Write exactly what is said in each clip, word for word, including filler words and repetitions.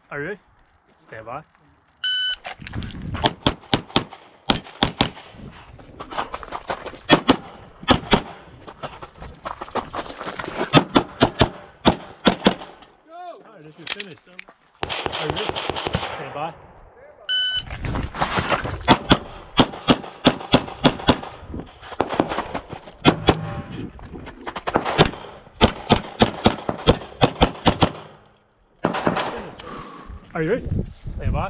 Are you ready? Stand by. Go! Alright, this is finished. Are you ready? Stand by. Are you ready? Stand by.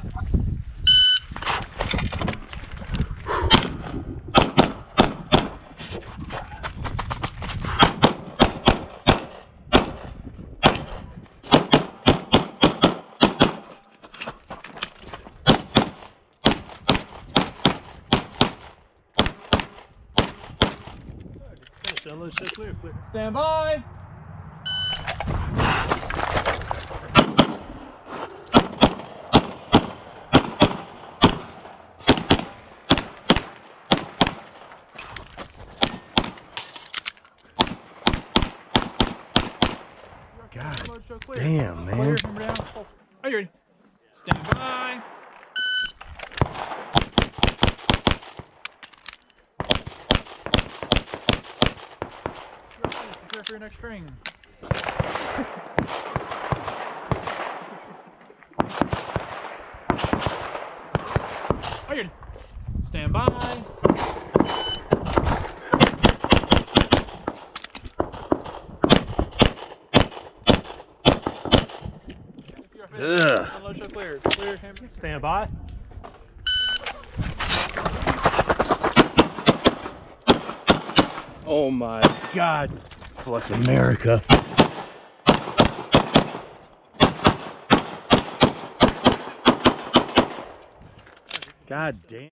Finish. Unload, set, clear, clear. Stand by. God damn, man. Clear, hammer down. Are you ready? Stand by. Prepare for your next string. Are you ready? Stand by. Ugh. Unload, show clear. Clear, hammer. Stand by. Oh my God. Bless America. God damn.